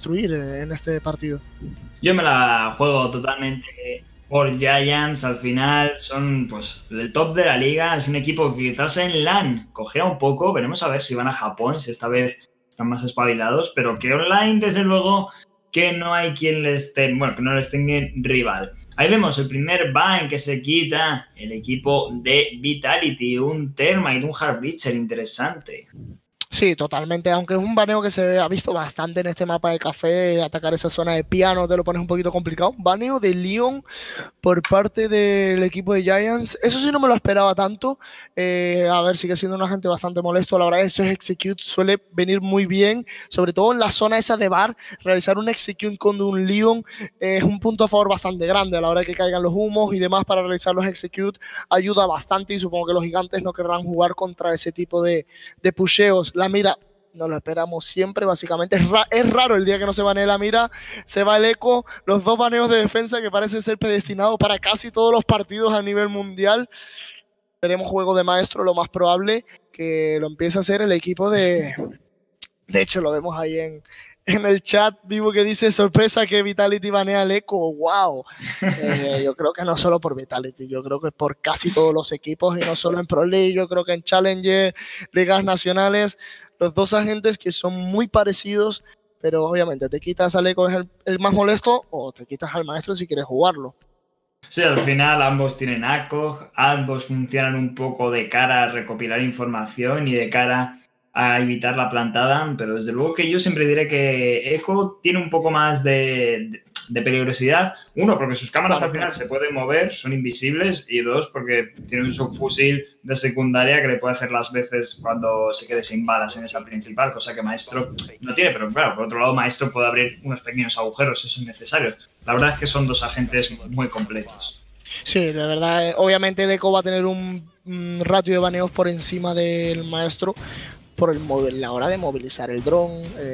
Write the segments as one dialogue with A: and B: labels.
A: destruir en este partido.
B: Yo me la juego totalmente por Giants. Al final son pues el top de la liga. Es un equipo que quizás en LAN cogea un poco. Veremos a ver si van a Japón, si esta vez están más espabilados. Pero que online, desde luego, que no hay quien les tenga, bueno, que no les tenga rival. Ahí vemos el primer ban que se quita el equipo de Vitality. Un Termite, un Heartbreacher interesante.
A: Sí, totalmente, aunque es un baneo que se ha visto bastante en este mapa de café, atacar esa zona de piano te lo pones un poquito complicado. Baneo de Leon por parte del equipo de Giants, eso sí no me lo esperaba tanto. A ver, sigue siendo un agente bastante molesto, la verdad eso es execute, suele venir muy bien, sobre todo en la zona esa de bar, realizar un execute con un Leon es un punto a favor bastante grande, a la hora de que caigan los humos y demás para realizar los execute, ayuda bastante y supongo que los gigantes no querrán jugar contra ese tipo de pusheos. La mira nos lo esperamos siempre, básicamente. Es raro el día que no se banee la mira, se va el eco, los dos baneos de defensa que parecen ser predestinados para casi todos los partidos a nivel mundial. Tenemos juego de maestro, lo más probable que lo empiece a hacer el equipo de... De hecho, lo vemos ahí en el chat vivo que dice sorpresa que Vitality banea al eco. ¡Wow! Yo creo que no solo por Vitality, yo creo que por casi todos los equipos y no solo en Pro League, yo creo que en Challenger, ligas nacionales, los dos agentes que son muy parecidos, pero obviamente te quitas al eco es el más molesto o te quitas al maestro si quieres jugarlo.
B: Sí, al final ambos tienen ACOG, ambos funcionan un poco de cara a recopilar información y de cara a evitar la plantada, pero desde luego que yo siempre diré que Echo tiene un poco más de peligrosidad. Uno, porque sus cámaras al final se pueden mover, son invisibles, y dos, porque tiene un subfusil de secundaria que le puede hacer las veces cuando se quede sin balas en esa principal, cosa que Maestro no tiene, pero claro, por otro lado Maestro puede abrir unos pequeños agujeros si son necesarios. La verdad es que son dos agentes muy completos.
A: Sí, la verdad, obviamente el Echo va a tener un ratio de baneos por encima del Maestro, por la hora de movilizar el dron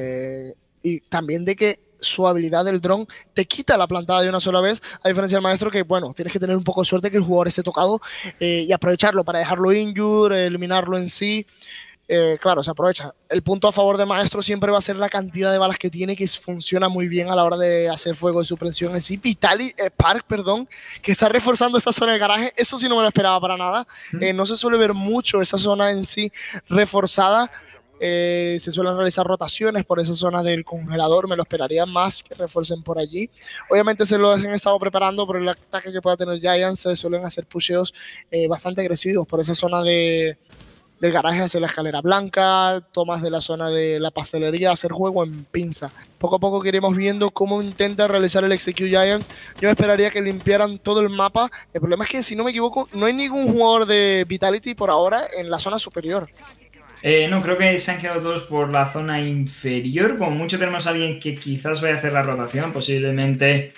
A: y también de que su habilidad del dron te quita la plantada de una sola vez, a diferencia del maestro que, bueno, tienes que tener un poco de suerte que el jugador esté tocado y aprovecharlo para dejarlo injure, eliminarlo en sí. Claro, se aprovecha. El punto a favor de Maestro siempre va a ser la cantidad de balas que tiene, que funciona muy bien a la hora de hacer fuego de supresión en sí. Park, perdón, que está reforzando esta zona del garaje, eso sí no me lo esperaba para nada. No se suele ver mucho esa zona en sí reforzada. Se suelen realizar rotaciones por esa zona del congelador, me lo esperaría más que refuercen por allí. Obviamente se lo han estado preparando por el ataque que pueda tener Giants, se suelen hacer pusheos bastante agresivos por esa zona del garaje hacia la escalera blanca, tomas de la zona de la pastelería, hacer juego en pinza. Poco a poco que iremos viendo cómo intenta realizar el Execute Giants. Yo esperaría que limpiaran todo el mapa. El problema es que, si no me equivoco, no hay ningún jugador de Vitality por ahora en la zona superior.
B: No, creo que se han quedado todos por la zona inferior. Como mucho tenemos a alguien que quizás vaya a hacer la rotación, posiblemente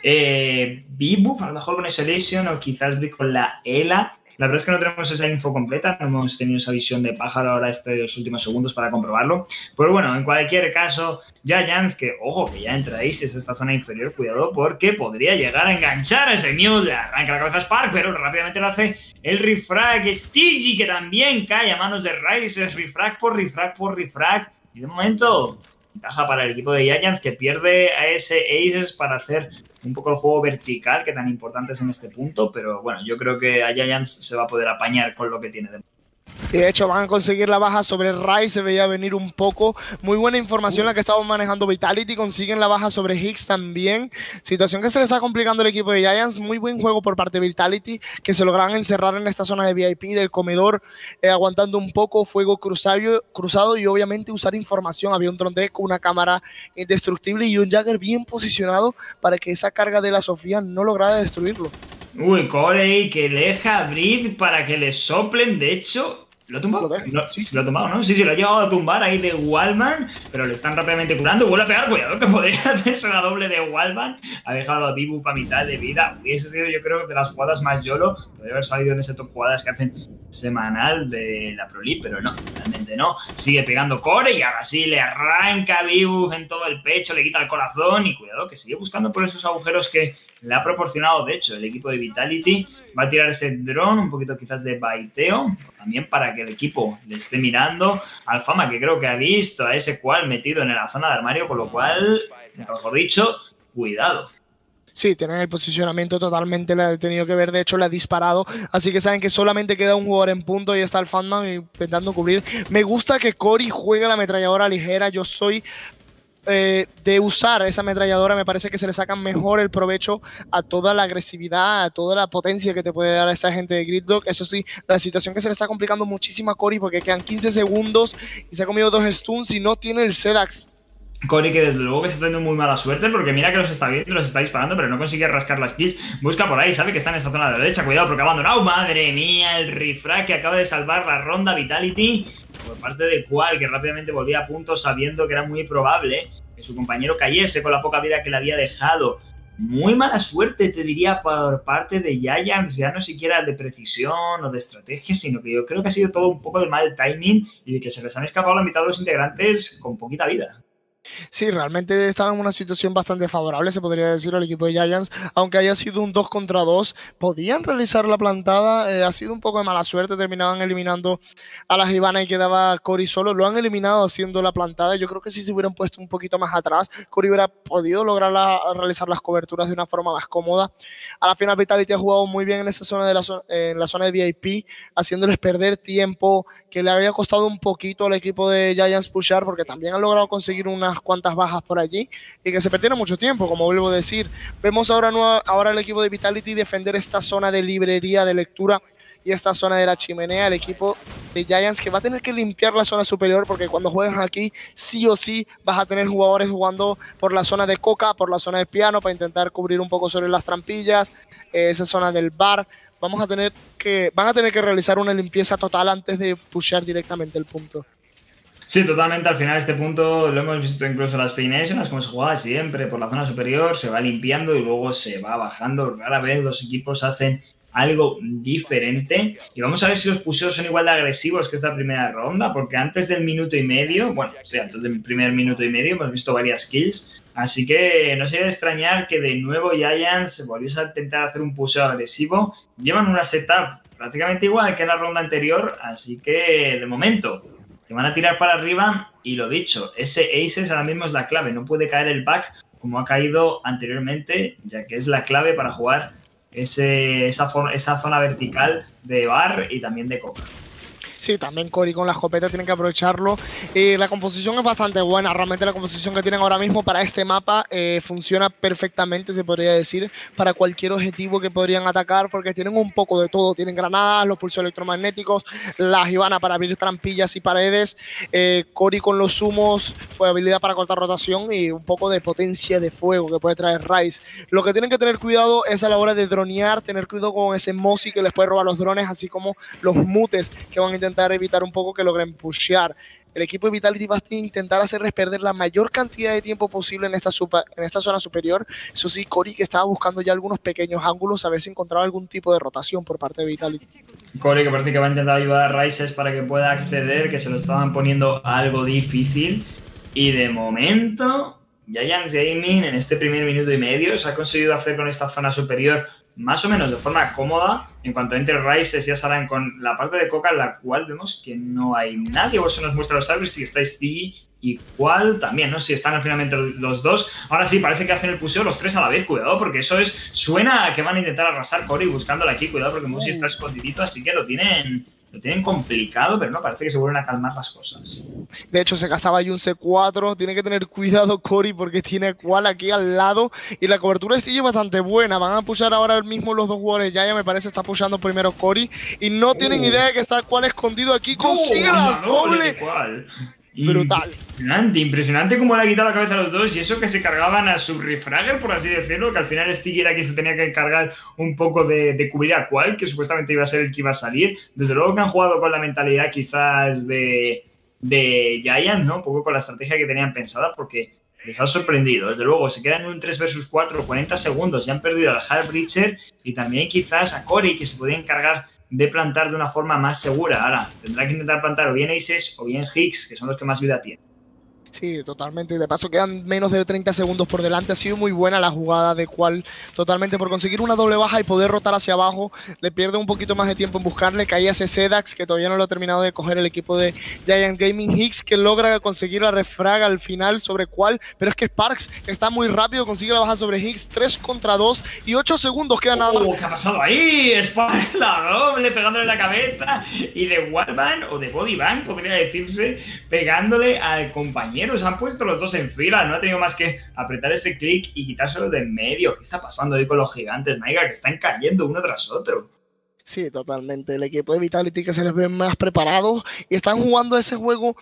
B: B-Buff, a lo mejor con Isolation o quizás con la ELA. La verdad es que no tenemos esa info completa, no hemos tenido esa visión de pájaro ahora los últimos segundos para comprobarlo. Pero bueno, en cualquier caso, Giants, que ojo, que ya entráis en esta zona inferior, cuidado, porque podría llegar a enganchar a ese Mule. Le arranca la cabeza a Spark, pero rápidamente lo hace el Refrag. Stigi, que también cae a manos de Rice, es Refrag por Refrag por Refrag. Y de momento, ventaja para el equipo de Giants, que pierde a ese Aces para hacer un poco el juego vertical, que tan importante es en este punto, pero bueno, yo creo que a Giants se va a poder apañar con lo que tiene de...
A: Y de hecho van a conseguir la baja sobre Rai, se veía venir un poco. Muy buena información la que estaba manejando Vitality, consiguen la baja sobre Higgs también. Situación que se le está complicando al equipo de Giants, muy buen juego por parte de Vitality, que se lograron encerrar en esta zona de VIP del comedor, aguantando un poco, fuego cruzado y obviamente usar información. Había un drone deck, una cámara indestructible y un Jagger bien posicionado para que esa carga de la Sofía no lograra destruirlo.
B: Uy, Corey, que le deja abrir para que le soplen. De hecho, ¿lo ha tumbado? Sí, lo ha tumbado, ¿no? Sí, lo ha llegado a tumbar ahí de Wallman, pero le están rápidamente curando. Vuelve a pegar, cuidado, que podría hacerse la doble de Wallman. Ha dejado a Bibuff a mitad de vida. Hubiese sido, yo creo, de las jugadas más YOLO. Podría haber salido en ese top jugadas que hacen semanal de la Pro League, pero no, finalmente no. Sigue pegando Corey y ahora sí le arranca a Bibuff en todo el pecho, le quita el corazón y cuidado, que sigue buscando por esos agujeros que le ha proporcionado, de hecho, el equipo de Vitality. Va a tirar ese dron, un poquito quizás de baiteo, también para para que el equipo le esté mirando. Alfama, que creo que ha visto a ese cual metido en la zona de armario, con lo cual, mejor dicho, cuidado.
A: Sí, tienen el posicionamiento totalmente, le ha tenido que ver, de hecho le ha disparado, así que saben que solamente queda un jugador en punto y está el Fatman intentando cubrir. Me gusta que Cory juegue la ametralladora ligera, yo soy de usar esa ametralladora, me parece que se le sacan mejor el provecho a toda la agresividad, a toda la potencia que te puede dar a esta gente de Gridlock. Eso sí, la situación que se le está complicando muchísimo a Cory porque quedan 15 segundos y se ha comido 2 stuns y no tiene el Zerax.
B: Cory, que desde luego que está teniendo muy mala suerte, porque mira que los está viendo y los está disparando, pero no consigue rascar las kills. Busca por ahí, sabe que está en esta zona de la derecha. Cuidado, porque ha abandonado. Madre mía, el refrag que acaba de salvar la ronda Vitality por parte de Qual, que rápidamente volvía a punto, sabiendo que era muy probable que su compañero cayese con la poca vida que le había dejado. Muy mala suerte, te diría, por parte de Giants, ya no siquiera de precisión o de estrategia, sino que yo creo que ha sido todo un poco de mal timing y de que se les han escapado la mitad de los integrantes con poquita vida.
A: Sí, realmente estaba en una situación bastante favorable, se podría decir, al equipo de Giants, aunque haya sido un 2 contra 2, podían realizar la plantada, ha sido un poco de mala suerte, terminaban eliminando a la Hibana y quedaba Cory solo, lo han eliminado haciendo la plantada. Yo creo que si se hubieran puesto un poquito más atrás, Cory hubiera podido lograr realizar las coberturas de una forma más cómoda. A la final Vitality ha jugado muy bien en esa zona en la zona de VIP, haciéndoles perder tiempo, que le había costado un poquito al equipo de Giants pushar, porque también han logrado conseguir unas cuantas bajas por allí y que se perdieron mucho tiempo, como vuelvo a decir. Vemos ahora el equipo de Vitality defender esta zona de librería, de lectura y esta zona de la chimenea. El equipo de Giants que va a tener que limpiar la zona superior, porque cuando juegas aquí sí o sí vas a tener jugadores jugando por la zona de coca, por la zona de piano, para intentar cubrir un poco sobre las trampillas, esa zona del bar. Van a tener que realizar una limpieza total antes de pushear directamente el punto.
B: Sí, totalmente. Al final este punto lo hemos visto incluso en las Play Nations, como se jugaba siempre por la zona superior, se va limpiando y luego se va bajando. Rara vez los equipos hacen algo diferente. Y vamos a ver si los pusheos son igual de agresivos que esta primera ronda, porque antes del minuto y medio, bueno, sí, antes del primer minuto y medio hemos visto varias kills. Así que no sería de extrañar que de nuevo Giants volviese a intentar hacer un pusheo agresivo. Llevan una setup prácticamente igual que en la ronda anterior, así que de momento que van a tirar para arriba. Y lo dicho, ese Aces ahora mismo es la clave, no puede caer el back como ha caído anteriormente, ya que es la clave para jugar esa zona vertical de bar y también de coca.
A: Sí, también Cory con la escopeta tienen que aprovecharlo. La composición es bastante buena. Realmente la composición que tienen ahora mismo para este mapa funciona perfectamente, se podría decir, para cualquier objetivo que podrían atacar, porque tienen un poco de todo. Tienen granadas, los pulsos electromagnéticos, la Hibana para abrir trampillas y paredes, Cory con los humos, fue habilidad para cortar rotación y un poco de potencia de fuego que puede traer Ryze. Lo que tienen que tener cuidado es a la hora de dronear, tener cuidado con ese Mozi que les puede robar los drones, así como los mutes que van a intentar evitar un poco que logren pushear. El equipo de Vitality va a intentar hacerles perder la mayor cantidad de tiempo posible en esta zona superior. Eso sí, Cory que estaba buscando ya algunos pequeños ángulos a ver si encontraba algún tipo de rotación por parte de Vitality.
B: Cory que parece que va a intentar ayudar a Ryze para que pueda acceder, que se lo estaban poniendo algo difícil. Y de momento, Giants Gaming en este primer minuto y medio se ha conseguido hacer con esta zona superior más o menos de forma cómoda. En cuanto a Enterprises ya salen con la parte de coca, en la cual vemos que no hay nadie. Vos se nos muestra los servers, si estáis Tiggy y Qual también, ¿no? Si están finalmente los dos. Ahora sí, parece que hacen el puseo los tres a la vez. Cuidado, porque eso suena a que van a intentar arrasar Cory buscándola aquí. Cuidado, porque Musi está escondidito, así que lo tienen complicado, pero no, parece que se vuelven a calmar las cosas.
A: De hecho, se gastaba ahí un C4. Tiene que tener cuidado Cory porque tiene Qual aquí al lado. Y la cobertura de Stigi es bastante buena. Van a pushar ahora mismo los dos jugadores. Ya me parece está pushando primero Cory. Y no tienen idea de que está Qual escondido aquí. Consigue la doble. Brutal.
B: Impresionante cómo le ha quitado la cabeza a los dos. Y eso que se cargaban a su refragger, por así decirlo. Que al final Stigi era quien se tenía que encargar un poco de cubrir a Qual, que supuestamente iba a ser el que iba a salir. Desde luego que han jugado con la mentalidad quizás de Giants, ¿no? Un poco con la estrategia que tenían pensada, porque les ha sorprendido. Desde luego, se quedan en un 3 vs 4, 40 segundos. Ya han perdido al Heartbreacher y también quizás a Cory, que se podía encargar de plantar de una forma más segura. Ahora, tendrá que intentar plantar o bien Aces o bien Higgs, que son los que más vida tienen.
A: Sí, totalmente. De paso quedan menos de 30 segundos por delante. Ha sido muy buena la jugada de Cual, totalmente por conseguir una doble baja y poder rotar hacia abajo. Le pierde un poquito más de tiempo en buscarle. Caía ese Sedax que todavía no lo ha terminado de coger el equipo de Giant Gaming. Higgs que logra conseguir la refraga al final sobre Cual, pero es que Sparks está muy rápido, consigue la baja sobre Higgs. 3 contra 2 y 8 segundos quedan nada más.
B: ¿Qué ha pasado ahí? Spark la doble pegándole en la cabeza y de Wallbang o de Bodyban, podría decirse, pegándole al compañero. Se han puesto los dos en fila, no ha tenido más que apretar ese clic y quitárselo de en medio. ¿Qué está pasando ahí con los gigantes, Naiga? Que están cayendo uno tras otro.
A: Sí, totalmente. El equipo de Vitality que se les ve más preparados y están jugando ese juego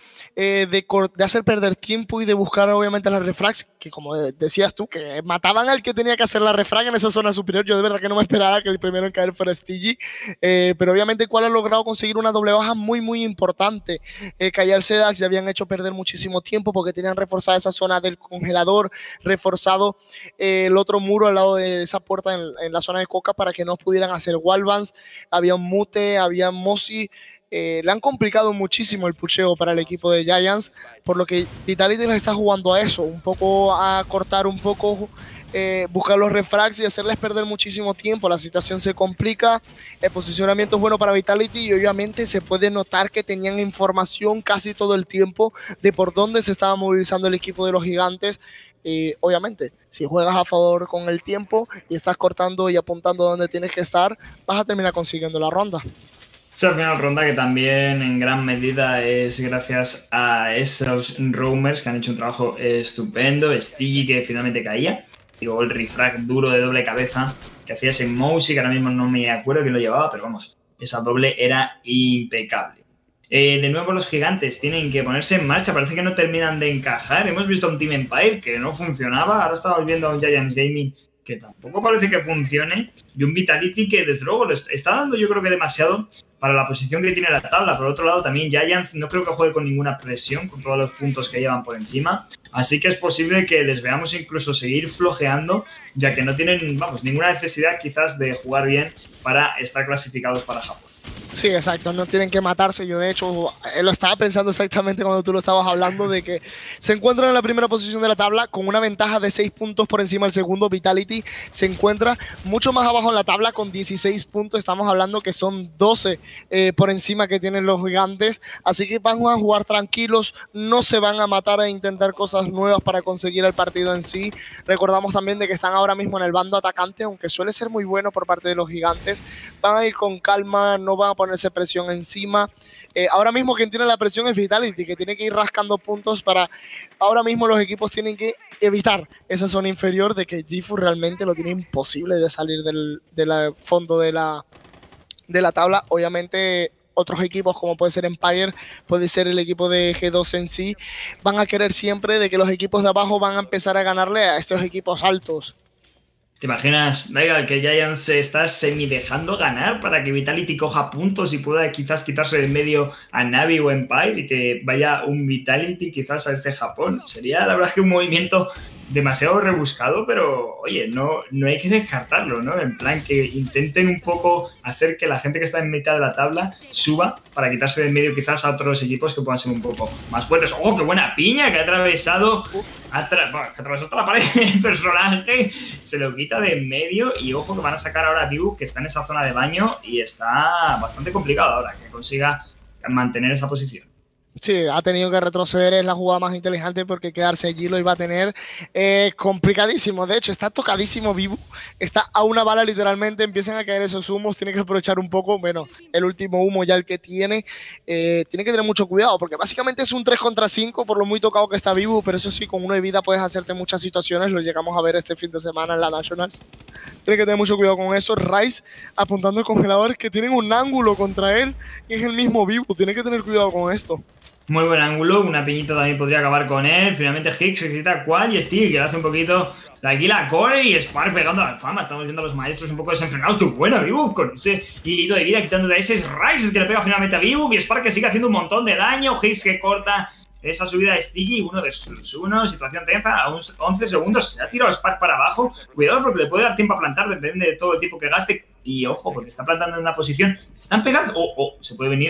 A: de hacer perder tiempo y de buscar obviamente las refrags, que como decías tú, que mataban al que tenía que hacer la refrag en esa zona superior. Yo de verdad que no me esperaba que el primero en caer fuera Stigi, pero obviamente Cual ha logrado conseguir una doble baja muy, muy importante. Callar Sedax ya habían hecho perder muchísimo tiempo porque tenían reforzada esa zona del congelador, reforzado el otro muro al lado de esa puerta en la zona de Coca para que no pudieran hacer wallbands. Había un Mute, había Mosi. Le han complicado muchísimo el pucheo para el equipo de Giants, por lo que Vitality les está jugando a eso, un poco a cortar un poco, buscar los refrags y hacerles perder muchísimo tiempo. La situación se complica, el posicionamiento es bueno para Vitality y obviamente se puede notar que tenían información casi todo el tiempo de por dónde se estaba movilizando el equipo de los gigantes. Obviamente, si juegas a favor con el tiempo y estás cortando y apuntando donde tienes que estar, vas a terminar consiguiendo la ronda.
B: Sí, al final ronda que también en gran medida es gracias a esos roamers que han hecho un trabajo estupendo. Stigi que finalmente caía. Y luego el refrag duro de doble cabeza que hacía ese Mousy, que ahora mismo no me acuerdo quién lo llevaba, pero vamos, esa doble era impecable. De nuevo los gigantes tienen que ponerse en marcha, parece que no terminan de encajar. Hemos visto a un Team Empire que no funcionaba, ahora estamos viendo a un Giants Gaming que tampoco parece que funcione y un Vitality que desde luego lo está dando yo creo que demasiado para la posición que tiene la tabla. Por otro lado también Giants no creo que juegue con ninguna presión con todos los puntos que llevan por encima, así que es posible que les veamos incluso seguir flojeando ya que no tienen, vamos, ninguna necesidad quizás de jugar bien para estar clasificados para Japón.
A: Sí, exacto, no tienen que matarse. Yo de hecho lo estaba pensando exactamente cuando tú lo estabas hablando, de que se encuentran en la primera posición de la tabla con una ventaja de 6 puntos por encima del segundo. Vitality se encuentra mucho más abajo en la tabla con 16 puntos, estamos hablando que son 12 por encima que tienen los gigantes, así que van a jugar tranquilos, no se van a matar a intentar cosas nuevas para conseguir el partido en sí. Recordamos también de que están ahora mismo en el bando atacante, aunque suele ser muy bueno por parte de los gigantes. Van a ir con calma, no van a ponerse presión encima. Ahora mismo quien tiene la presión es Vitality, que tiene que ir rascando puntos para... Ahora mismo los equipos tienen que evitar esa zona inferior de que Gifu realmente lo tiene imposible de salir del fondo de la tabla. Obviamente otros equipos como puede ser Empire, puede ser el equipo de G2 en sí, van a querer siempre de que los equipos de abajo van a empezar a ganarle a estos equipos altos.
B: ¿Te imaginas, Daigal, que Giants se está semi dejando ganar para que Vitality coja puntos y pueda quizás quitarse del medio a Navi o Empire y que vaya un Vitality quizás a este Japón? Sería la verdad que un movimiento demasiado rebuscado, pero oye, no hay que descartarlo, ¿no? En plan que intenten un poco hacer que la gente que está en mitad de la tabla suba para quitarse del medio quizás a otros equipos que puedan ser un poco más fuertes. ¡Oh, qué buena piña que ha atravesado! Que atravesó toda la pared el personaje, se lo quita de en medio y ojo que van a sacar ahora a Vibu, que está en esa zona de baño y está bastante complicado ahora que consiga mantener esa posición.
A: Sí, ha tenido que retroceder, es la jugada más inteligente porque quedarse allí lo iba a tener complicadísimo. De hecho, está tocadísimo Vivo, está a una bala literalmente, empiezan a caer esos humos, tiene que aprovechar un poco, bueno, el último humo ya el que tiene, tiene que tener mucho cuidado porque básicamente es un 3 contra 5 por lo muy tocado que está Vivo, pero eso sí, con uno de vida puedes hacerte muchas situaciones, lo llegamos a ver este fin de semana en la Nationals. Tiene que tener mucho cuidado con eso. Rice apuntando el congelador, que tienen un ángulo contra él, y es el mismo Vivo, tiene que tener cuidado con esto.
B: Muy buen ángulo, una piñita también podría acabar con él. Finalmente Higgs se quita Qual y Steve, que le hace un poquito aquí la core y Spark pegando a la fama. Estamos viendo a los maestros un poco desenfrenados. ¡Qué buena Vibu! Con ese hilito de vida quitando de ese Rice que le pega finalmente a Vibu y Spark que sigue haciendo un montón de daño. Higgs que corta esa subida de Stiggy, 1 versus 1, situación tensa, a 11 segundos, se ha tirado Spark para abajo. Cuidado porque le puede dar tiempo a plantar, depende de todo el tiempo que gaste. Y ojo, porque está plantando en una posición, están pegando, se puede venir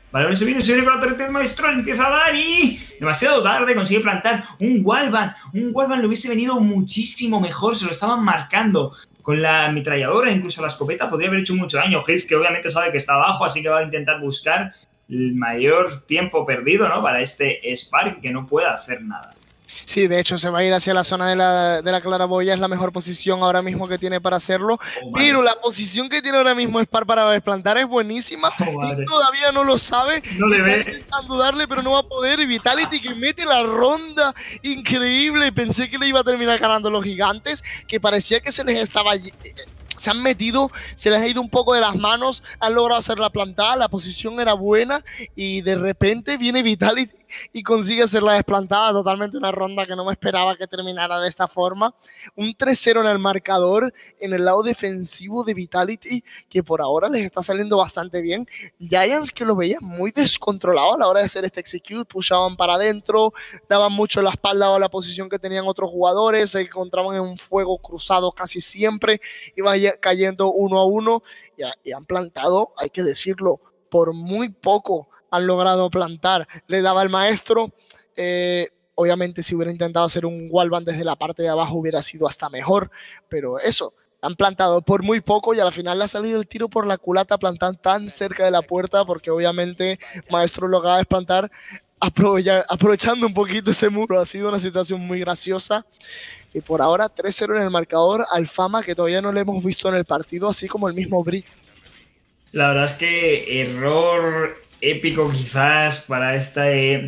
B: Vale, se viene con la torreta del maestro, empieza a dar y demasiado tarde consigue plantar un Wallbang. Un Wallbang le hubiese venido muchísimo mejor, se lo estaban marcando con la ametralladora, incluso la escopeta, podría haber hecho mucho daño. Haze, que obviamente sabe que está abajo, así que va a intentar buscar el mayor tiempo perdido, ¿no? Para este Spark, que no puede hacer nada.
A: Sí, de hecho se va a ir hacia la zona de la claraboya, es la mejor posición ahora mismo que tiene para hacerlo, pero la posición que tiene ahora mismo Spark para desplantar es buenísima, y todavía no lo sabe,
B: no le ve.
A: Está intentando darle, pero no va a poder, y Vitality que mete la ronda increíble, pensé que le iba a terminar ganando los gigantes, que parecía que se les estaba... Se han metido, se les ha ido un poco de las manos, han logrado hacer la plantada, la posición era buena y de repente viene Vitality y consigue hacer la desplantada, totalmente una ronda que no me esperaba que terminara de esta forma. Un 3-0 en el marcador, en el lado defensivo de Vitality, que por ahora les está saliendo bastante bien. Giants, que lo veían muy descontrolado a la hora de hacer este execute, pushaban para adentro, daban mucho la espalda a la posición que tenían otros jugadores, se encontraban en un fuego cruzado casi siempre, iban cayendo 1-1 y han plantado, hay que decirlo, por muy poco han logrado plantar. Le daba el maestro, obviamente si hubiera intentado hacer un Wallbang desde la parte de abajo hubiera sido hasta mejor, pero eso, han plantado por muy poco y al final le ha salido el tiro por la culata, plantan tan cerca de la puerta porque obviamente maestro lograba desplantar aprovechando un poquito ese muro. Ha sido una situación muy graciosa. Y por ahora 3-0 en el marcador, Alfama, que todavía no le hemos visto en el partido, así como el mismo Brit.
B: La verdad es que error épico quizás para esta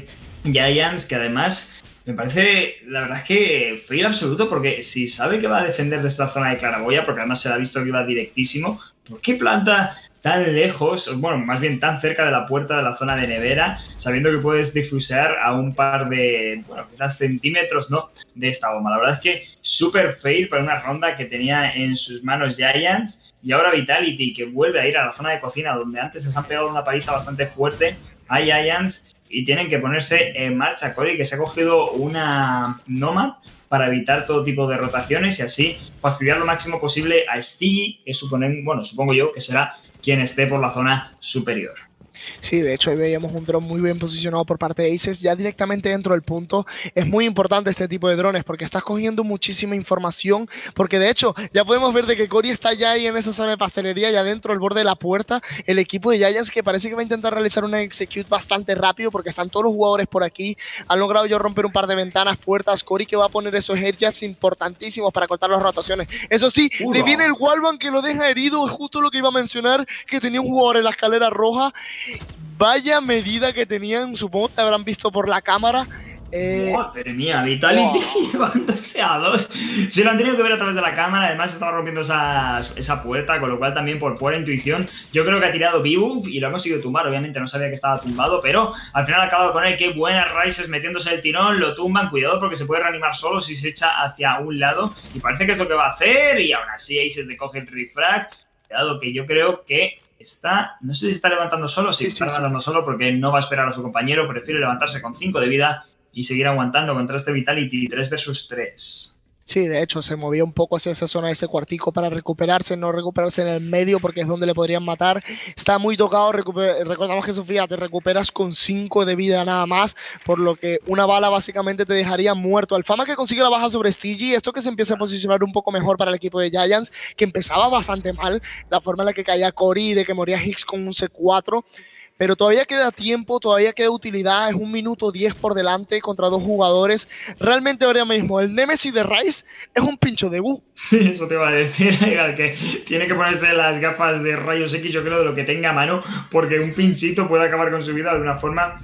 B: Giants, que además me parece, la verdad es que fail absoluto, porque si sabe que va a defender de esta zona de claraboya, porque además se le ha visto que iba directísimo, ¿por qué planta tan lejos, bueno, más bien tan cerca de la puerta de la zona de nevera, sabiendo que puedes difusear a un par de, bueno, quizás centímetros, ¿no?, de esta bomba? La verdad es que súper fail para una ronda que tenía en sus manos Giants. Y ahora Vitality, que vuelve a ir a la zona de cocina, donde antes les han pegado una paliza bastante fuerte a Giants, y tienen que ponerse en marcha. Cory, que se ha cogido una Nomad para evitar todo tipo de rotaciones y así fastidiar lo máximo posible a Stiggy, que supongo yo que será quien esté por la zona superior.
A: Sí, de hecho ahí veíamos un dron muy bien posicionado por parte de Aces, ya directamente dentro del punto. Es muy importante este tipo de drones porque estás cogiendo muchísima información, porque de hecho ya podemos ver de que Cory está ya ahí en esa zona de pastelería, ya dentro del borde de la puerta. El equipo de Giants, que parece que va a intentar realizar una execute bastante rápido porque están todos los jugadores por aquí, han logrado yo romper un par de ventanas, puertas. Cory que va a poner esos headjabs importantísimos para cortar las rotaciones. Eso sí, le viene el Wallbang que lo deja herido, es justo lo que iba a mencionar, que tenía un jugador en la escalera roja. Vaya medida que tenían, supongo que habrán visto por la cámara.
B: Madre mía, Vitality llevándose a dos. Se lo han tenido que ver a través de la cámara. Además estaba rompiendo esa puerta, con lo cual también por pura intuición yo creo que ha tirado B-Buff y lo ha conseguido tumbar. Obviamente no sabía que estaba tumbado, pero al final ha acabado con él. Qué buenas Rises metiéndose el tirón, lo tumban. Cuidado porque se puede reanimar solo si se echa hacia un lado y parece que es lo que va a hacer. Y aún así Aces le coge el refrag. Cuidado que yo creo que no sé si está levantando solo, sí, está levantando solo porque no va a esperar a su compañero, prefiere levantarse con 5 de vida y seguir aguantando contra este Vitality 3 versus 3.
A: Sí, de hecho, se movía un poco hacia esa zona de ese cuartico para recuperarse, no recuperarse en el medio porque es donde le podrían matar. Está muy tocado, recordamos que Sofía, te recuperas con 5 de vida nada más, por lo que una bala básicamente te dejaría muerto. Alfama que consigue la baja sobre Stiggy, esto que se empieza a posicionar un poco mejor para el equipo de Giants, que empezaba bastante mal, la forma en la que caía Cory y de que moría Hicks con un C4. Pero todavía queda tiempo, todavía queda utilidad, es 1 minuto 10 por delante contra 2 jugadores. Realmente ahora mismo el Nemesis de Rice es un pincho de bu.
B: Sí, eso te iba a decir, que tiene que ponerse las gafas de rayos X, yo creo, de lo que tenga a mano, porque un pinchito puede acabar con su vida de una forma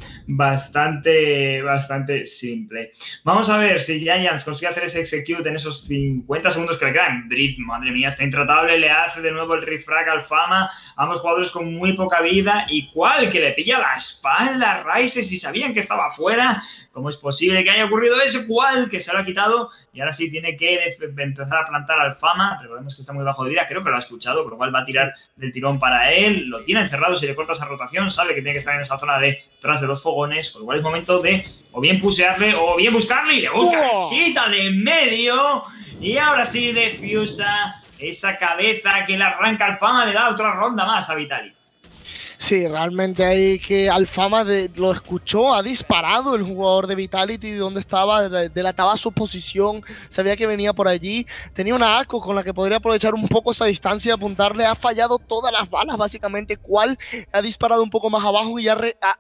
B: bastante simple. Vamos a ver si Giants consigue hacer ese execute en esos 50 segundos que le quedan. Brit, madre mía, está intratable, le hace de nuevo el refrag al Fama, ambos jugadores con muy poca vida, y ¿cuál? Que le pilla la espalda a Rises y sabían que estaba fuera. ¿Cómo es posible que haya ocurrido eso? ¿Cuál? Que se lo ha quitado y ahora sí tiene que empezar a plantar al Fama. Recordemos que está muy bajo de vida, creo que lo ha escuchado, por lo cual va a tirar del tirón para él. Lo tiene encerrado si le corta esa rotación, sabe que tiene que estar en esa zona detrás de los fogones, por lo cual es momento de o bien pusearle o bien buscarle y le busca. ¡Quítale en medio! Y ahora sí defusa esa cabeza que le arranca al Fama, le da otra ronda más a Vitality.
A: Sí, realmente hay que Alfama lo escuchó, ha disparado el jugador de Vitality de donde estaba, delataba su posición, sabía que venía por allí, tenía una ACO con la que podría aprovechar un poco esa distancia y apuntarle, ha fallado todas las balas básicamente, cual ha disparado un poco más abajo y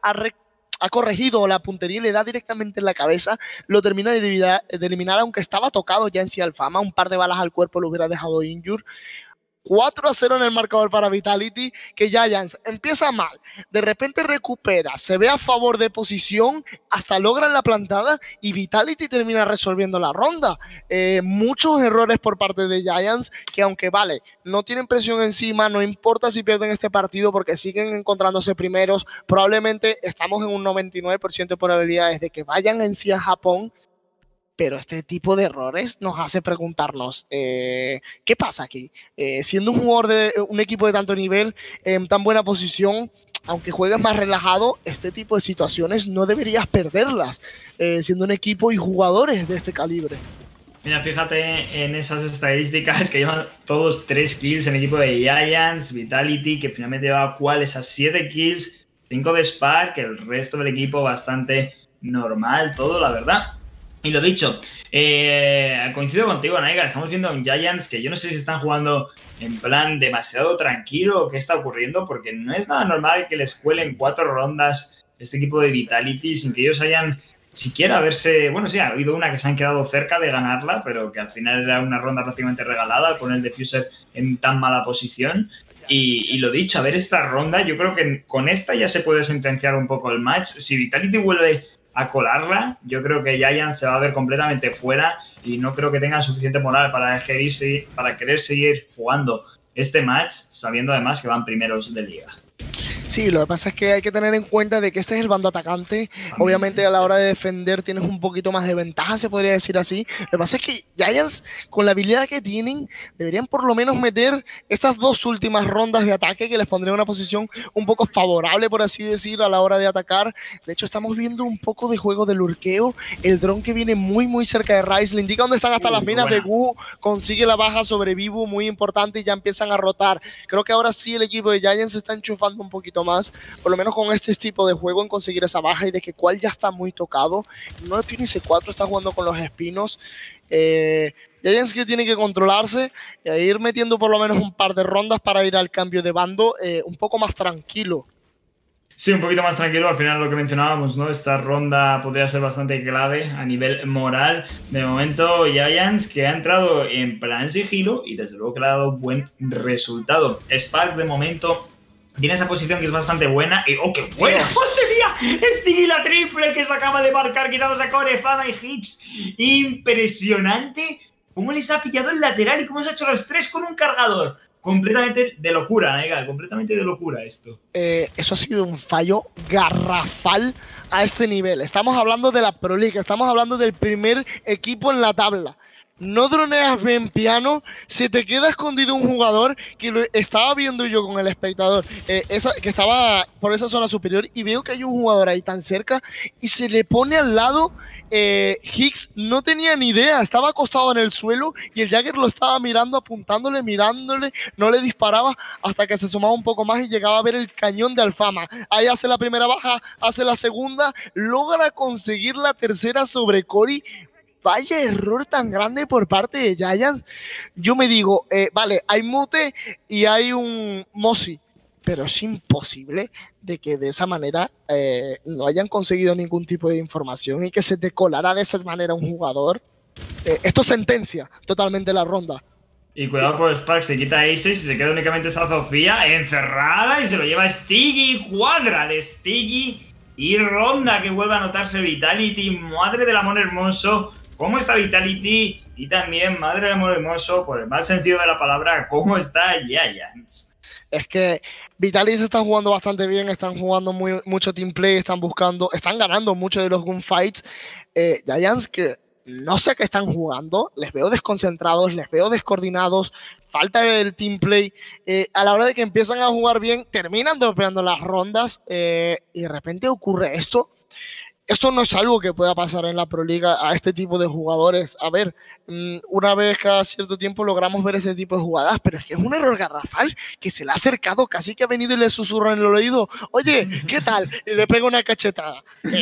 A: ha corregido la puntería y le da directamente en la cabeza, lo termina de eliminar, aunque estaba tocado ya en sí Alfama, un par de balas al cuerpo lo hubiera dejado injure. 4-0 en el marcador para Vitality, que Giants empieza mal, de repente recupera, se ve a favor de posición, hasta logran la plantada y Vitality termina resolviendo la ronda. Muchos errores por parte de Giants, que aunque vale, no tienen presión encima, no importa si pierden este partido porque siguen encontrándose primeros, probablemente estamos en un 99% de probabilidades de que vayan en sí a Japón. Pero este tipo de errores nos hace preguntarnos, ¿qué pasa aquí? Siendo un jugador de un equipo de tanto nivel, en tan buena posición, aunque juegues más relajado, este tipo de situaciones no deberías perderlas, siendo un equipo y jugadores de este calibre.
B: Mira, fíjate en esas estadísticas que llevan todos 3 kills en el equipo de Giants, Vitality, que finalmente lleva cuáles a 7 kills, 5 de Spark, el resto del equipo bastante normal, todo, la verdad. Y lo dicho, coincido contigo, Naiga, estamos viendo un Giants que yo no sé si están jugando en plan demasiado tranquilo o qué está ocurriendo, porque no es nada normal que les cuelen 4 rondas este equipo de Vitality sin que ellos hayan siquiera haberse... Bueno, sí, ha habido una que se han quedado cerca de ganarla, pero que al final era una ronda prácticamente regalada con el Diffuser en tan mala posición. Y lo dicho, a ver esta ronda, yo creo que con esta ya se puede sentenciar un poco el match. Si Vitality vuelve a colarla, yo creo que Giants se va a ver completamente fuera y no creo que tengan suficiente moral para querer seguir jugando este match, sabiendo además que van primeros de liga.
A: Sí, lo que pasa es que hay que tener en cuenta de que este es el bando atacante. Obviamente a la hora de defender tienes un poquito más de ventaja, se podría decir así. Lo que pasa es que Giants, con la habilidad que tienen, deberían por lo menos meter estas 2 últimas rondas de ataque que les pondría en una posición un poco favorable, por así decirlo, a la hora de atacar. De hecho, estamos viendo un poco de juego de lurqueo. El dron que viene muy, muy cerca de Ryze le indica dónde están hasta las minas de Gu. Consigue la baja sobre Vivu, muy importante, y ya empiezan a rotar. Creo que ahora sí el equipo de Giants se está enchufando un poquito más, por lo menos con este tipo de juego, en conseguir esa baja y de que cual ya está muy tocado. No tiene C4, está jugando con los espinos. Giants que tiene que controlarse e ir metiendo por lo menos un par de rondas para ir al cambio de bando un poco más tranquilo.
B: Sí, un poquito más tranquilo, al final lo que mencionábamos, ¿no? Esta ronda podría ser bastante clave a nivel moral. De momento, Giants que ha entrado en plan sigilo y desde luego que le ha dado buen resultado. Spark de momento tiene esa posición que es bastante buena. ¡Oh, qué buena! ¡Madre mía! Stiggy la triple que se acaba de marcar, quitándose a Core, Fama y Hicks. Impresionante cómo les ha pillado el lateral y cómo se ha hecho los 3 con un cargador. Completamente de locura, Nega, completamente de locura esto.
A: Eso ha sido un fallo garrafal a este nivel. Estamos hablando de la Pro League, estamos hablando del primer equipo en la tabla. No droneas bien piano, se te queda escondido un jugador que lo estaba viendo yo con el espectador, que estaba por esa zona superior, y veo que hay un jugador ahí tan cerca y se le pone al lado. Hicks no tenía ni idea, estaba acostado en el suelo y el Jagger lo estaba mirando, apuntándole, mirándole, no le disparaba hasta que se sumaba un poco más y llegaba a ver el cañón de Alfama. Ahí hace la primera baja, hace la segunda, logra conseguir la tercera sobre Cory. Vaya error tan grande por parte de Giants. Yo me digo, vale, hay Mute y hay un Mosi, pero es imposible de que de esa manera no hayan conseguido ningún tipo de información y que se te colara de esa manera un jugador. Esto sentencia totalmente la ronda.
B: Y cuidado por Spark, se quita Aces y se queda únicamente esta Zofía encerrada y se lo lleva Stiggy, cuadra de Stiggy y ronda que vuelve a anotarse Vitality. Madre del amor hermoso, ¿cómo está Vitality? Y también, madre del amor hermoso, por el mal sentido de la palabra, ¿cómo está Giants?
A: Es que Vitality está jugando bastante bien, están jugando mucho team play, están ganando mucho de los gunfights. Giants que no sé qué están jugando, les veo desconcentrados, les veo descoordinados, falta el team play. A la hora de que empiezan a jugar bien, terminan dropeando las rondas y de repente ocurre esto. esto no es algo que pueda pasar en la Pro Liga a este tipo de jugadores. A ver, una vez cada cierto tiempo logramos ver ese tipo de jugadas, pero es que es un error garrafal que se le ha acercado, casi que ha venido y le susurra en el oído, oye, ¿qué tal? Y le pega una cachetada.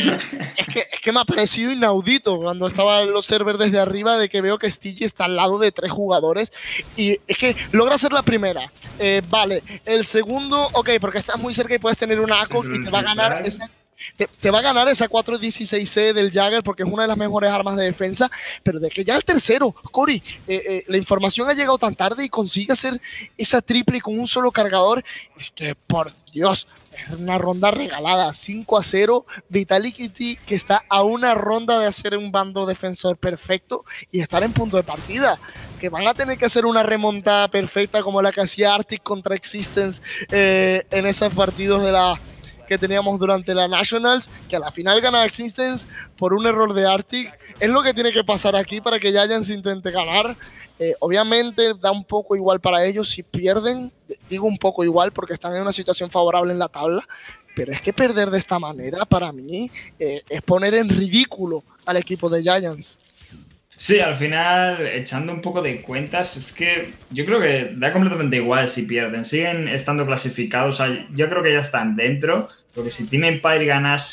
A: Es que me ha parecido inaudito cuando estaba en los servers desde arriba de que veo que Stigi está al lado de 3 jugadores y es que logra hacer la primera. Vale, el segundo, ok, porque estás muy cerca y puedes tener una ACO y te va a ganar esa te va a ganar esa 416C del Jagger porque es una de las mejores armas de defensa, pero de que ya el tercero, Cory, la información ha llegado tan tarde y consigue hacer esa triple con un solo cargador, es que por Dios, es una ronda regalada, 5-0, Vitality que está a una ronda de hacer un bando defensor perfecto y estar en punto de partida, que van a tener que hacer una remontada perfecta como la que hacía Arctic contra Existence en esos partidos de la que teníamos durante la Nationals, que a la final gana Existence por un error de Arctic. Es lo que tiene que pasar aquí para que Giants intente ganar. Obviamente da un poco igual para ellos si pierden, digo un poco igual porque están en una situación favorable en la tabla, pero es que perder de esta manera para mí es poner en ridículo al equipo de Giants.
B: Sí, al final, echando un poco de cuentas, es que yo creo que da completamente igual si pierden. Siguen estando clasificados. O sea, yo creo que ya están dentro. Porque si Team Empire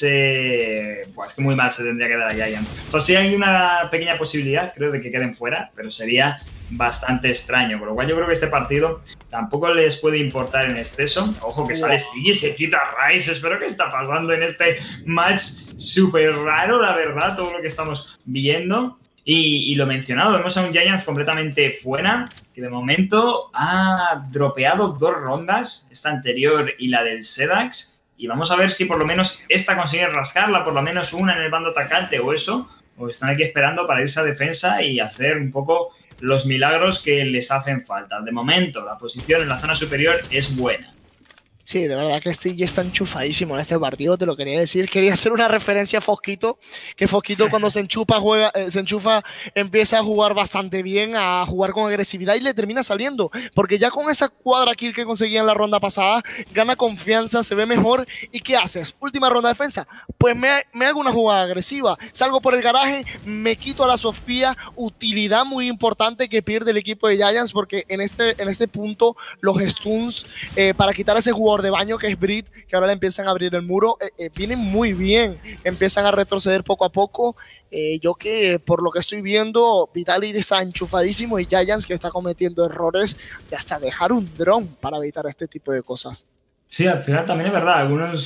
B: ganase, pues que muy mal se tendría que dar a Giants. O sea, sí hay una pequeña posibilidad, creo, de que queden fuera, pero sería bastante extraño. Por lo cual yo creo que este partido tampoco les puede importar en exceso. Ojo que sale Stigi y se quita Rice. Espero que está pasando en este match súper raro, la verdad, todo lo que estamos viendo. Y lo mencionado, vemos a un Giants completamente fuera, que de momento ha dropeado 2 rondas, esta anterior y la del Sedax, y vamos a ver si por lo menos esta consigue rascarla, por lo menos una en el bando atacante o eso, o están aquí esperando para irse a defensa y hacer un poco los milagros que les hacen falta. De momento, la posición en la zona superior es buena.
A: Sí, de verdad que ya está enchufadísimo en este partido, te lo quería decir. Quería hacer una referencia a Fosquito, que Fosquito cuando se enchufa, empieza a jugar bastante bien, a jugar con agresividad y le termina saliendo, porque ya con esa cuadra kill que conseguía en la ronda pasada, gana confianza, se ve mejor. ¿Y qué haces? Última ronda de defensa, pues me hago una jugada agresiva, salgo por el garaje, me quito a la Sofía, utilidad muy importante que pierde el equipo de Giants, porque en este punto los stuns para quitar a ese jugador de baño que es Brit, que ahora le empiezan a abrir el muro, vienen muy bien, empiezan a retroceder poco a poco. Yo que por lo que estoy viendo, Vitality está enchufadísimo y Giants que está cometiendo errores de hasta dejar un dron para evitar este tipo de cosas.
B: Sí, al final también es verdad,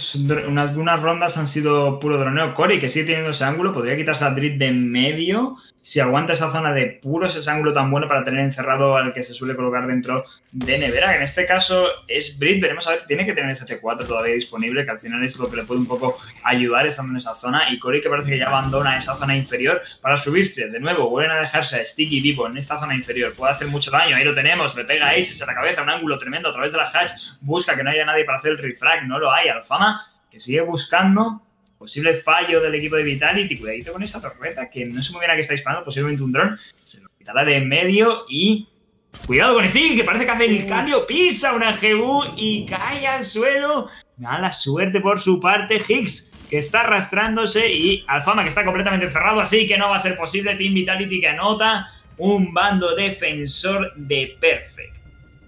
B: algunas rondas han sido puro droneo. Cory, que sigue teniendo ese ángulo, podría quitarse a Brit de en medio si aguanta esa zona de puros, ese ángulo tan bueno para tener encerrado al que se suele colocar dentro de nevera, que en este caso es Brit. Veremos a ver, tiene que tener ese C4 todavía disponible, que al final es lo que le puede un poco ayudar estando en esa zona, y Cory que parece que ya abandona esa zona inferior para subirse. De nuevo, vuelven a dejarse a Sticky vivo en esta zona inferior, puede hacer mucho daño, ahí lo tenemos, le pega a Ace a la cabeza, un ángulo tremendo a través de la hatch, busca que no haya nadie para hacer el refrag, no lo hay. Alfama que sigue buscando posible fallo del equipo de Vitality. Cuidadito con esa torreta, que no sé muy bien a qué está disparando, posiblemente un dron. Se lo quitará de en medio y... Cuidado con Stig, que parece que hace el cambio, pisa una GU y cae al suelo. Mala suerte por su parte. Higgs, que está arrastrándose, y Alfama, que está completamente cerrado, así que no va a ser posible. Team Vitality que anota un bando defensor de Perfect.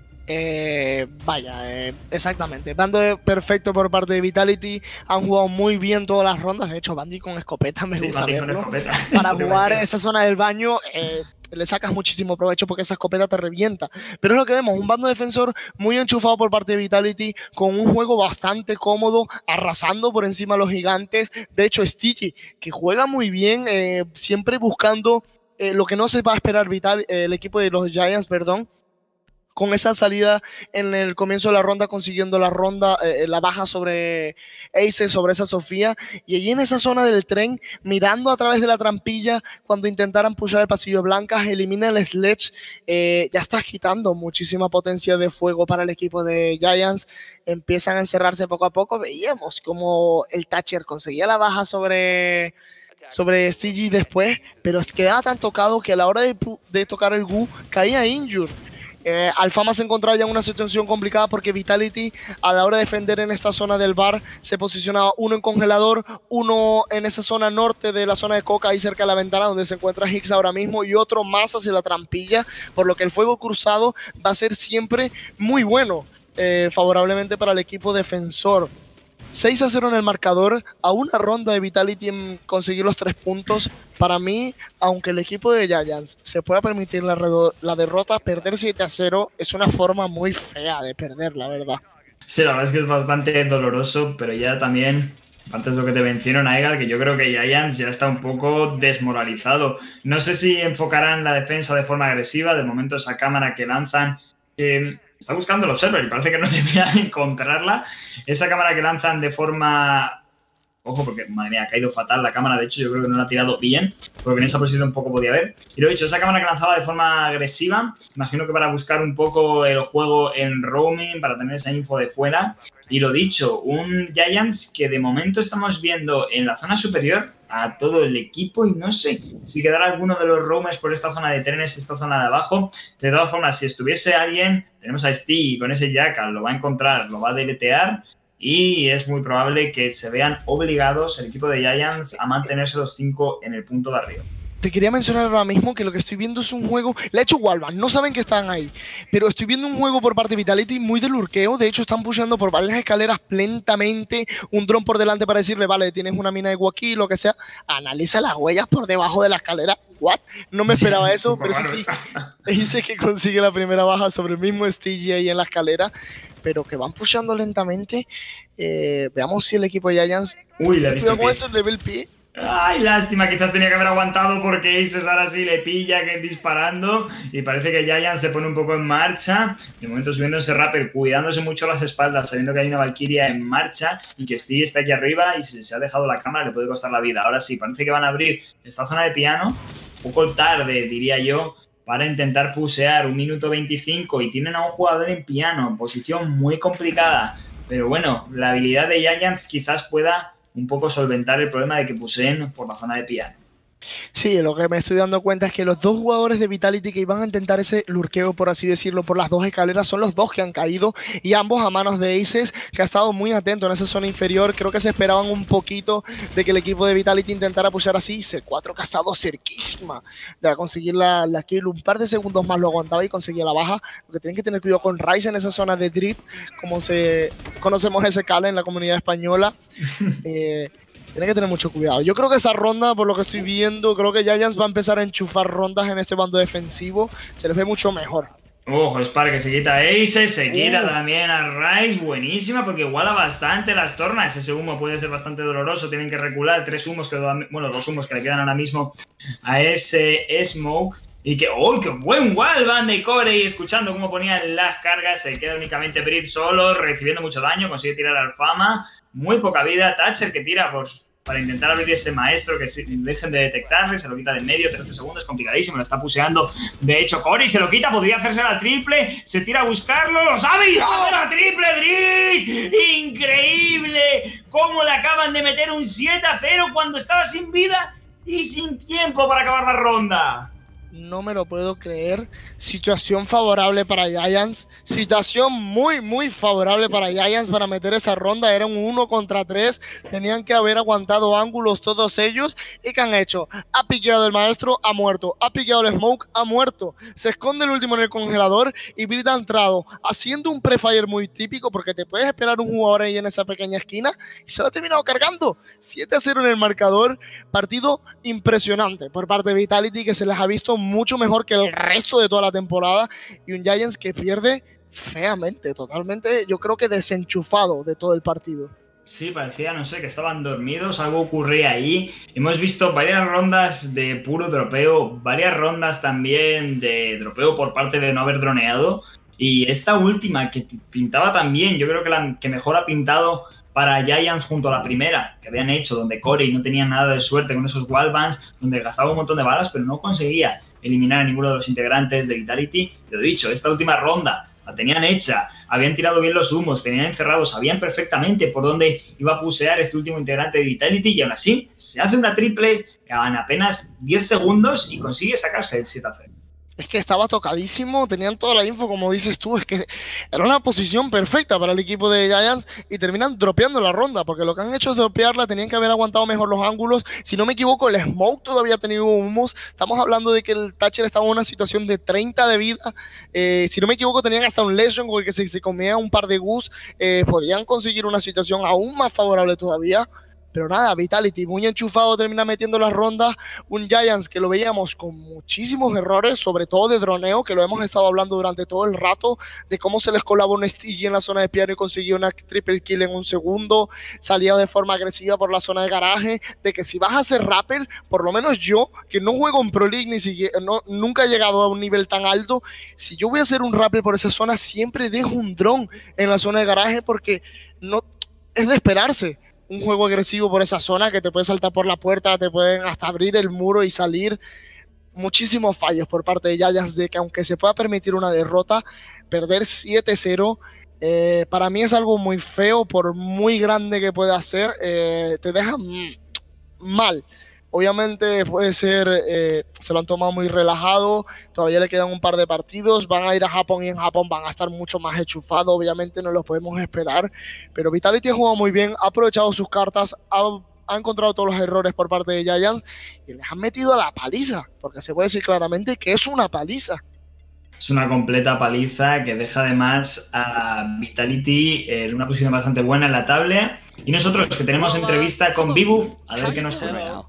A: Exactamente. Bando perfecto por parte de Vitality. Han jugado muy bien todas las rondas. De hecho, Bandy con escopeta me gusta verlo.
B: Escopeta.
A: Para jugar en esa zona del baño le sacas muchísimo provecho porque esa escopeta te revienta. Pero es lo que vemos, un bando defensor muy enchufado por parte de Vitality, con un juego bastante cómodo, arrasando por encima a los gigantes. De hecho, Stigi, que juega muy bien, siempre buscando lo que no se va a esperar el equipo de los Giants, perdón, con esa salida en el comienzo de la ronda, consiguiendo la baja sobre Ace, sobre esa Sofía, y allí en esa zona del tren, mirando a través de la trampilla, cuando intentaran pushar el pasillo blancas, elimina el Sledge, ya está quitando muchísima potencia de fuego para el equipo de Giants, empiezan a encerrarse poco a poco. Veíamos como el Thatcher conseguía la baja sobre Stigi después, pero quedaba tan tocado que a la hora de tocar el Gu caía injured. Alfama se encontraba ya en una situación complicada porque Vitality a la hora de defender en esta zona del bar se posicionaba uno en congelador, uno en esa zona norte de la zona de Coca, ahí cerca de la ventana donde se encuentra Higgs ahora mismo, y otro más hacia la trampilla, por lo que el fuego cruzado va a ser siempre muy bueno, favorablemente para el equipo defensor. 6-0 en el marcador, a una ronda de Vitality en conseguir los 3 puntos. Para mí, aunque el equipo de Giants se pueda permitir la derrota, perder 7-0 es una forma muy fea de perder, la verdad.
B: Sí, la verdad es que es bastante doloroso, pero ya también, antes de lo que te menciono, Naigal, que yo creo que Giants ya está un poco desmoralizado. No sé si enfocarán la defensa de forma agresiva. De momento esa cámara que lanzan... está buscando el observer y parece que no debería encontrarla. Esa cámara que lanzan de forma... Ojo, porque, madre mía, ha caído fatal la cámara. De hecho, yo creo que no la ha tirado bien, porque en esa posición un poco podía ver. Y lo he dicho, esa cámara que lanzaba de forma agresiva, imagino que para buscar un poco el juego en roaming, para tener esa info de fuera. Y lo dicho, un Giants que de momento estamos viendo en la zona superior a todo el equipo y no sé si quedará alguno de los roamers por esta zona de trenes, esta zona de abajo. De todas formas, si estuviese alguien, tenemos a Steve con ese Jackal, lo va a encontrar, lo va a deletear y es muy probable que se vean obligados el equipo de Giants a mantenerse los 5 en el punto de arriba.
A: Te quería mencionar ahora mismo que lo que estoy viendo es un juego, le he hecho Wallbang, no saben que están ahí, pero estoy viendo un juego por parte de Vitality muy de lurqueo. De hecho están pusheando por varias escaleras lentamente, un dron por delante para decirle, vale, tienes una mina de aquí, lo que sea, analiza las huellas por debajo de la escalera. ¿What? No me esperaba eso, pero eso sí, dice que consigue la primera baja sobre el mismo Stigi ahí en la escalera, pero que van pusheando lentamente. Veamos si el equipo de Giants...
B: Uy, le he visto
A: con eso, level pie.
B: Ay, lástima, quizás tenía que haber aguantado porque Aces ahora sí le pilla que disparando y parece que Giant se pone un poco en marcha. De momento subiendo ese Rapper, cuidándose mucho las espaldas, sabiendo que hay una Valkyria en marcha y que Steve está aquí arriba y si se ha dejado la cámara le puede costar la vida. Ahora sí, parece que van a abrir esta zona de piano, un poco tarde diría yo, para intentar pusear 1 minuto 25 y tienen a un jugador en piano, en posición muy complicada. Pero bueno, la habilidad de Giants quizás pueda un poco solventar el problema de que puseen por la zona de piano.
A: Sí, lo que me estoy dando cuenta es que los dos jugadores de Vitality que iban a intentar ese lurqueo, por así decirlo, por las dos escaleras, son los dos que han caído y ambos a manos de Aces, que ha estado muy atento en esa zona inferior. Creo que se esperaban un poquito de que el equipo de Vitality intentara pushar así. C4 que ha estado cerquísima de conseguir la kill. Un par de segundos más lo aguantaba y conseguía la baja. Lo que tienen que tener cuidado con Ryze en esa zona de drip, como conocemos ese cale en la comunidad española. Tiene que tener mucho cuidado. Yo creo que esa ronda, por lo que estoy viendo, creo que Giants va a empezar a enchufar rondas en este bando defensivo. Se les ve mucho mejor.
B: Ojo, Spark que se quita a Aces, se quita también a Ryze. Buenísima, porque iguala bastante las tornas. Ese humo puede ser bastante doloroso. Tienen que recular 3 humos, bueno, 2 humos que le quedan ahora mismo a ese Smoke. Y que, ¡oh, qué buen wallbang de Corey! Escuchando cómo ponían las cargas. Se queda únicamente Brit solo, recibiendo mucho daño. Consigue tirar al Fama. Muy poca vida. Thatcher que tira para intentar abrir ese maestro que dejen de detectarle. Se lo quita de en medio. 13 segundos. Complicadísimo. Lo está puseando. De hecho, Corey se lo quita. Podría hacerse la triple. Se tira a buscarlo. ¡Lo sabe! ¡Y hace la triple, Brit! ¡Increíble! ¿Cómo le acaban de meter un 7-0 cuando estaba sin vida y sin tiempo para acabar la ronda?
A: No me lo puedo creer. Situación favorable para Giants. Situación muy, muy favorable para Giants para meter esa ronda. Era un 1 contra 3. Tenían que haber aguantado ángulos todos ellos. ¿Y qué han hecho? Ha piqueado el maestro, ha muerto. Ha piqueado el Smoke, ha muerto. Se esconde el último en el congelador y Brit ha entrado haciendo un prefire muy típico porque te puedes esperar un jugador ahí en esa pequeña esquina y se lo ha terminado cargando. 7-0 en el marcador. Partido impresionante por parte de Vitality, que se les ha visto mucho mejor que el resto de toda la temporada, y un Giants que pierde feamente, totalmente, yo creo que desenchufado de todo el partido.
B: Sí, parecía, no sé, que estaban dormidos, algo ocurría ahí. Hemos visto varias rondas de puro dropeo, varias rondas también de dropeo por parte de no haber droneado, y esta última que pintaba también, yo creo que la que mejor ha pintado para Giants junto a la primera que habían hecho, donde Corey no tenía nada de suerte con esos wallbangs, donde gastaba un montón de balas, pero no conseguía eliminar a ninguno de los integrantes de Vitality. Lo he dicho, esta última ronda la tenían hecha, habían tirado bien los humos, tenían encerrados, sabían perfectamente por dónde iba a pusear este último integrante de Vitality y aún así se hace una triple en apenas 10 segundos y consigue sacarse el 7-0.
A: Es que estaba tocadísimo, tenían toda la info, como dices tú, es que era una posición perfecta para el equipo de Giants y terminan dropeando la ronda, porque lo que han hecho es dropearla, tenían que haber aguantado mejor los ángulos. Si no me equivoco, el Smoke todavía ha tenido humos. Estamos hablando de que el Thatcher estaba en una situación de 30 de vida. Si no me equivoco, tenían hasta un Lesion con el que se comía un par de Gus. Podían conseguir una situación aún más favorable todavía. Pero nada, Vitality muy enchufado termina metiendo las rondas. Un Giants que lo veíamos con muchísimos errores, sobre todo de droneo, que lo hemos estado hablando durante todo el rato, de cómo se les colaba un Stigi en la zona de piano y conseguía una triple kill en un segundo, salía de forma agresiva por la zona de garaje, de que si vas a hacer rappel, por lo menos yo, que no juego en Pro League, ni siquiera, nunca he llegado a un nivel tan alto, si yo voy a hacer un rappel por esa zona, siempre dejo un drone en la zona de garaje porque no es de esperarse un juego agresivo por esa zona que te puede saltar por la puerta, te pueden hasta abrir el muro y salir. Muchísimos fallos por parte de Giants de que aunque se pueda permitir una derrota, perder 7-0 para mí es algo muy feo por muy grande que pueda ser, te deja mal. Obviamente puede ser, se lo han tomado muy relajado, todavía le quedan un par de partidos, van a ir a Japón y en Japón van a estar mucho más enchufados, obviamente no los podemos esperar, pero Vitality ha jugado muy bien, ha aprovechado sus cartas, ha encontrado todos los errores por parte de Giants y les han metido a la paliza, porque se puede decir claramente que es una paliza.
B: Es una completa paliza que deja además a Vitality en una posición bastante buena en la tabla. Y nosotros que tenemos entrevista con Bibuf, a ver qué nos cuenta.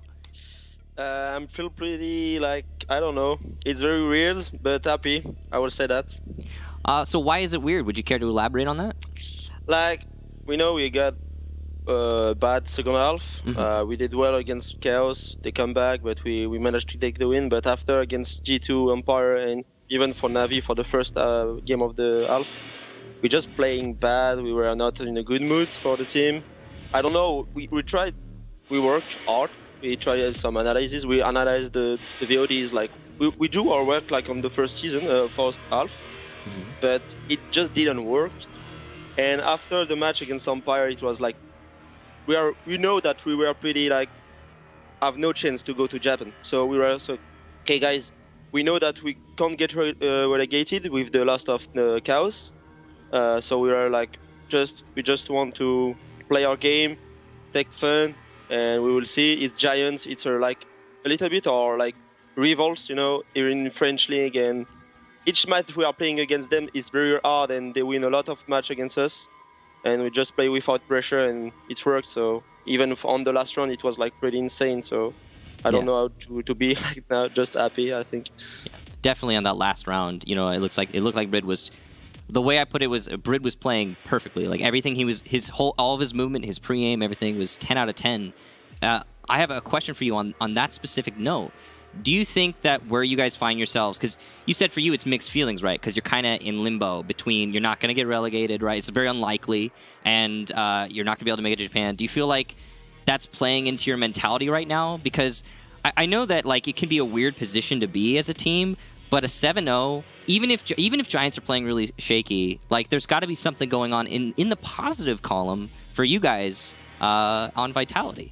C: I feel pretty like, I don't know, it's very weird, but happy, I will say that.
D: So why is it weird? Would you care to elaborate on that?
C: Like, we know we got bad second half. We did well against Chaos, they come back, but we managed to take the win. But after against G2, Empire, and even for Navi for the first game of the half, we just playing bad, we were not in a good mood for the team. I don't know, we tried, we worked hard. We tried some analysis. We analyzed the VODs. Like we do our work like on the first season, first half, but it just didn't work. And after the match against Empire, it was like we know that we were pretty like have no chance to go to Japan. So we were so okay, guys. We know that we can't get relegated with the last of the Chaos. So we were like we just want to play our game, take fun. And we will see it's Giants, it's like a little bit or like rivals, you know, here in French League, and each match we are playing against them is very hard and they win a lot of match against us, and we just play without pressure and it's worked. So even on the last round it was like pretty insane, so I don't know how to be like now, just happy, I think.
D: Yeah, definitely on that last round, you know, it looked like Brid was, the way I put it was Brid was playing perfectly. Like everything all of his movement, his pre-aim, everything was 10 out of 10. I have a question for you on that specific note. Do you think that where you guys find yourselves, because you said for you it's mixed feelings, right? Because you're kind of in limbo between you're not going to get relegated, right? It's very unlikely, and you're not going to be able to make it to Japan. Do you feel like that's playing into your mentality right now? Because I know that like it can be a weird position to be as a team, but a 7-0, even if Giants are playing really shaky, like there's got to be something going on in the positive column for you guys on Vitality.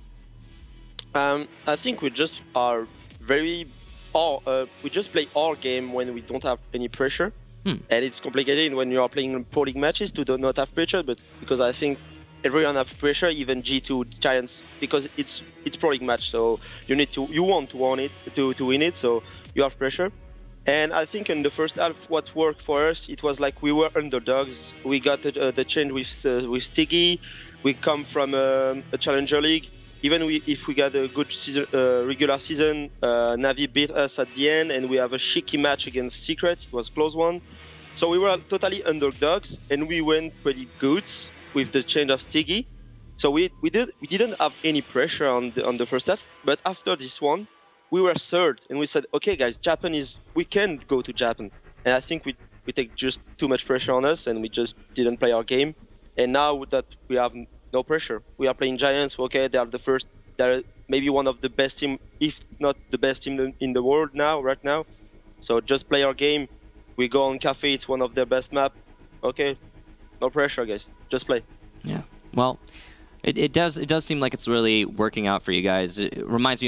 C: I think we just are we just play our game when we don't have any pressure, and it's complicated when you are playing Pro League matches to not have pressure. But because I think everyone have pressure, even G2 Giants, because it's Pro League match, so you want to win it, so you have pressure. And I think in the first half, what worked for us, it was like we were underdogs. We got the change with Stiggy. We come from a Challenger League. Even if we got a good season, regular season, Navi beat us at the end, and we have a shaky match against Secret. It was a close one. So we were totally underdogs, and we went pretty good with the change of Stiggy. So we didn't have any pressure on the first half. But after this one, we were third, and we said, okay, guys, we can go to Japan. And I think we take just too much pressure on us, and we just didn't play our game. And now that we have no pressure, we are playing Giants. Okay, they're maybe one of the best team, if not the best team in the world right now. So just play our game. We go on Cafe, it's one of their best map. Okay, no pressure, guys. Just play.
D: Yeah. Well, it does seem like it's really working out for you guys. It reminds me of like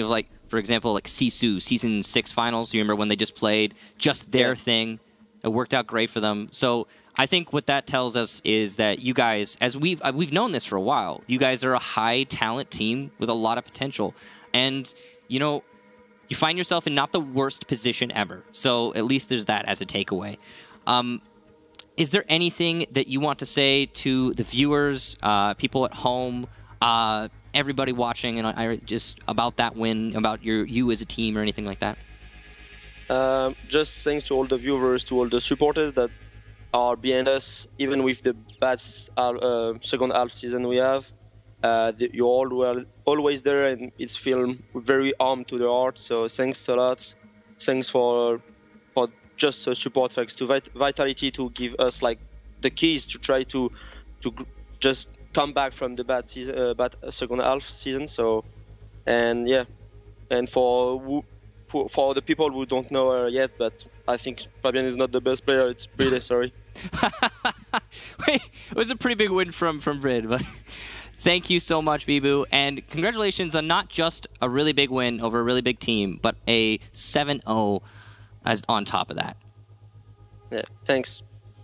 D: For example, like Sisu, Season 6 finals. You remember when they just played just their thing? It worked out great for them. So I think what that tells us is that you guys, as we've known this for a while, you guys are a high-talent team with a lot of potential. And, you know, you find yourself in not the worst position ever. So at least there's that as a takeaway. Is there anything that you want to say to the viewers, people at home, everybody watching, and I just about that win, about you as a team or anything like that?
C: Just thanks to all the viewers, to all the supporters that are behind us, even with the bad second half season we have. You all were always there, and it's feel very warm to the heart. So thanks a lot. Thanks for just support. Thanks to Vitality to give us like the keys to try to just come back from the bad second half season. So, and yeah, and for the people who don't know her yet, but I think Fabian is not the best player. It's pretty sorry.
D: Wait, it was a pretty big win from Brid, but thank you so much, Bibu, and congratulations on not just a really big win over a really big team, but a 7-0 as on top of that.
C: Yeah, thanks.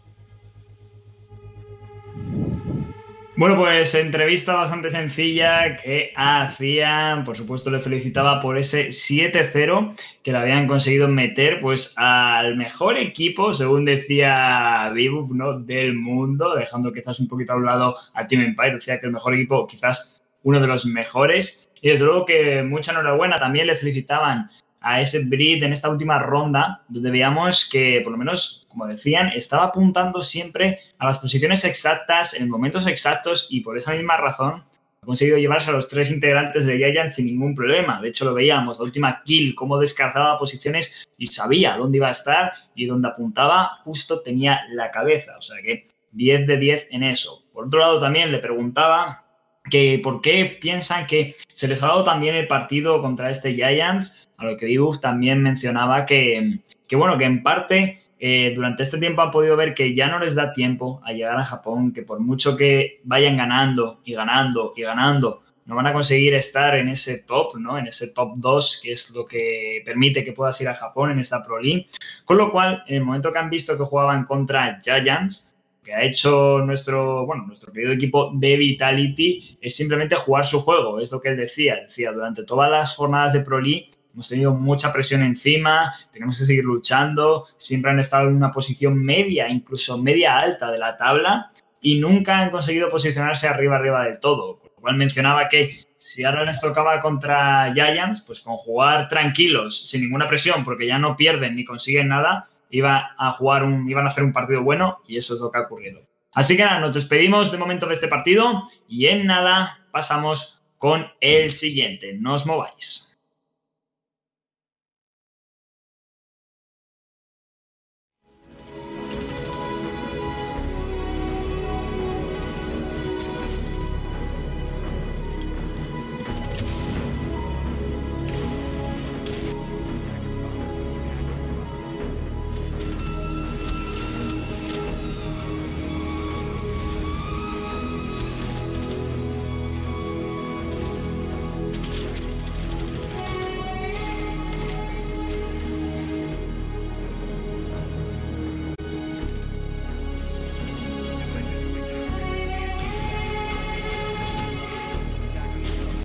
B: Bueno, pues entrevista bastante sencilla que hacían, por supuesto le felicitaba por ese 7-0 que le habían conseguido meter pues al mejor equipo, según decía Bibu, ¿no?, del mundo, dejando quizás un poquito a un lado a Team Empire. Decía que el mejor equipo, quizás uno de los mejores, y desde luego que mucha enhorabuena. También le felicitaban a ese Brid en esta última ronda, donde veíamos que, por lo menos, como decían, estaba apuntando siempre a las posiciones exactas, en momentos exactos, y por esa misma razón ha conseguido llevarse a los 3 integrantes de Giants sin ningún problema. De hecho, lo veíamos, la última kill, cómo descartaba posiciones y sabía dónde iba a estar, y donde apuntaba justo tenía la cabeza. O sea que 10 de 10 en eso. Por otro lado, también le preguntaba que por qué piensan que se les ha dado también el partido contra este Giants, a lo que Bibu también mencionaba que bueno, que en parte durante este tiempo han podido ver que ya no les da tiempo a llegar a Japón, que por mucho que vayan ganando y ganando y ganando, no van a conseguir estar en ese top, ¿no?, en ese top 2, que es lo que permite que puedas ir a Japón en esta Pro League. Con lo cual, en el momento que han visto que jugaban contra Giants, que ha hecho nuestro querido equipo de Vitality es simplemente jugar su juego. Es lo que él decía. Durante todas las jornadas de Pro League hemos tenido mucha presión encima, tenemos que seguir luchando, siempre han estado en una posición media, incluso media alta de la tabla, y nunca han conseguido posicionarse arriba del todo. Por lo cual mencionaba que si ahora les tocaba contra Giants, pues con jugar tranquilos, sin ninguna presión, porque ya no pierden ni consiguen nada, iban a hacer un partido bueno, y eso es lo que ha ocurrido. Así que nada, nos despedimos de momento de este partido y en nada pasamos con el siguiente. No os mováis.